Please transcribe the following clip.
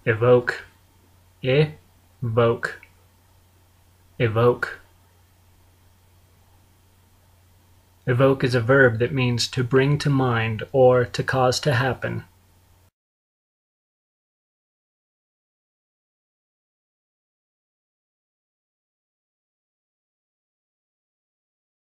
Evoke. Evoke. Evoke. Evoke is a verb that means to bring to mind or to cause to happen.